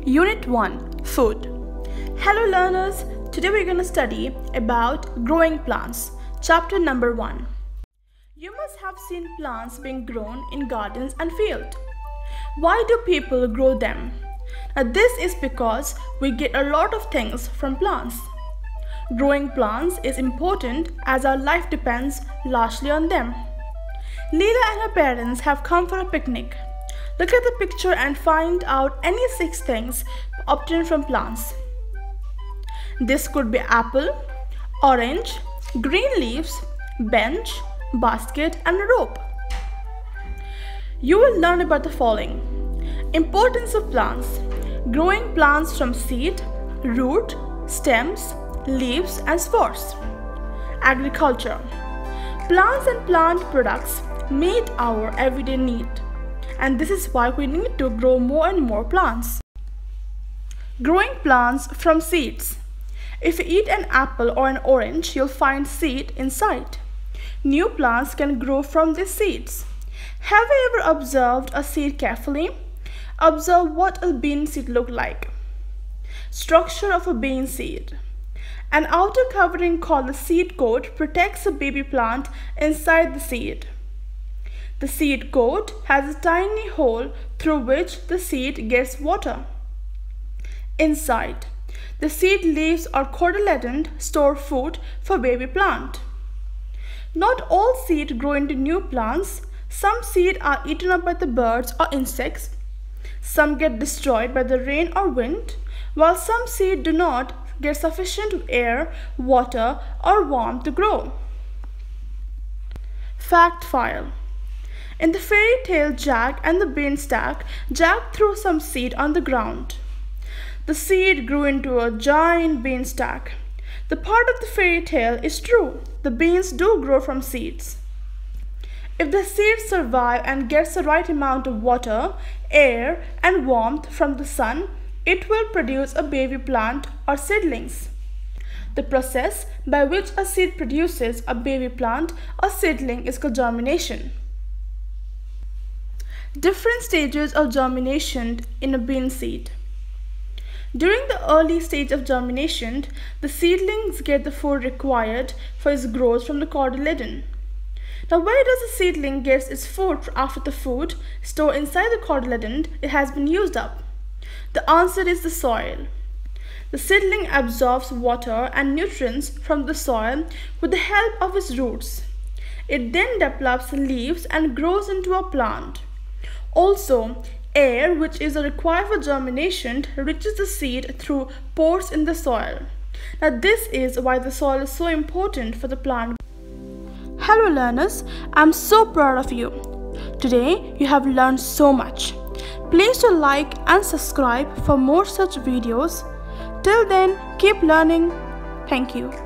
Unit 1 Food. Hello learners, today we're going to study about growing plants. Chapter number 1. You must have seen plants being grown in gardens and fields. Why do people grow them? Now this is because we get a lot of things from plants. Growing plants is important as our life depends largely on them. Leela and her parents have come for a picnic. Look at the picture and find out any 6 things obtained from plants. This could be apple, orange, green leaves, bench, basket and a rope. You will learn about the following. Importance of plants. Growing plants from seed, root, stems, leaves and spores. Agriculture. Plants and plant products meet our everyday need. And this is why we need to grow more and more plants. Growing plants from seeds. If you eat an apple or an orange, you'll find seed inside. New plants can grow from these seeds. Have you ever observed a seed carefully? Observe what a bean seed looks like. Structure of a bean seed. An outer covering called the seed coat protects a baby plant inside the seed. The seed coat has a tiny hole through which the seed gets water. Inside, the seed leaves or cotyledon store food for baby plant. Not all seed grow into new plants. Some seed are eaten up by the birds or insects. Some get destroyed by the rain or wind, while some seed do not get sufficient air, water or warmth to grow. Fact file. In the fairy tale Jack and the Beanstalk, Jack threw some seed on the ground. The seed grew into a giant beanstalk. The part of the fairy tale is true. The beans do grow from seeds. If the seeds survive and gets the right amount of water, air and warmth from the sun, it will produce a baby plant or seedlings. The process by which a seed produces a baby plant or seedling is called germination. Different stages of germination in a bean seed. During the early stage of germination, the seedlings get the food required for its growth from the cotyledon. Now, where does the seedling get its food after the food stored inside the cotyledon it has been used up? The answer is the soil. The seedling absorbs water and nutrients from the soil with the help of its roots. It then develops leaves and grows into a plant. Also, air, which is required for germination, reaches the seed through pores in the soil. Now, this is why the soil is so important for the plant. Hello learners, I'm so proud of you. Today, you have learned so much. Please do like and subscribe for more such videos. Till then, keep learning. Thank you.